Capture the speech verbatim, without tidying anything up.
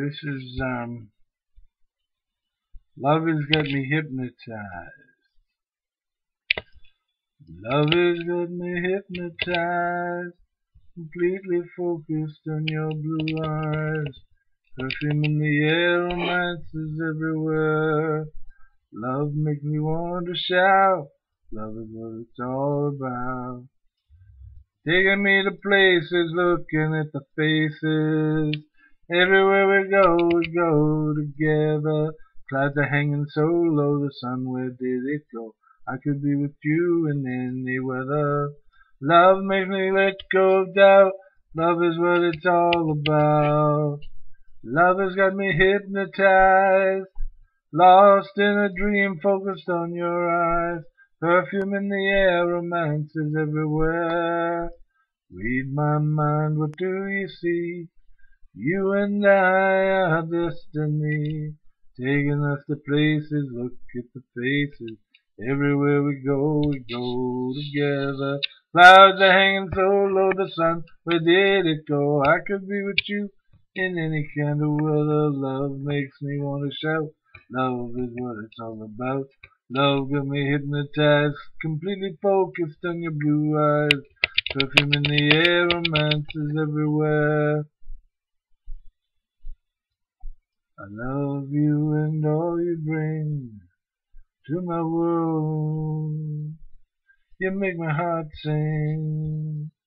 This is um, Love Has Got Me Hypnotized. Love has got me hypnotized, completely focused on your blue eyes. Perfume in the air, romance is everywhere. Love makes me want to shout. Love is what it's all about. Taking me to places, looking at the faces. Everywhere we go, we go together. Clouds are hanging so low, the sun, where did it go? I could be with you in any weather. Love makes me let go of doubt. Love is what it's all about. Love has got me hypnotized, lost in a dream, focused on your eyes. Perfume in the air, romance is everywhere. Read my mind, what do you see? You and I are destiny, taking us to places, look at the faces. Everywhere we go, we go together. Clouds are hanging so low, the sun, where did it go? I could be with you in any kind of weather. Love makes me want to shout. Love is what it's all about. Love got me hypnotized, completely focused on your blue eyes. Perfume in the air, romance is everywhere. I love you and all you bring to my world. You make my heart sing.